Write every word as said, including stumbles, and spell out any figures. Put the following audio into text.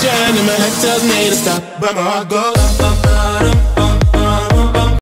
motion and my head tells me to stop, but my heart goes up, up, up, up.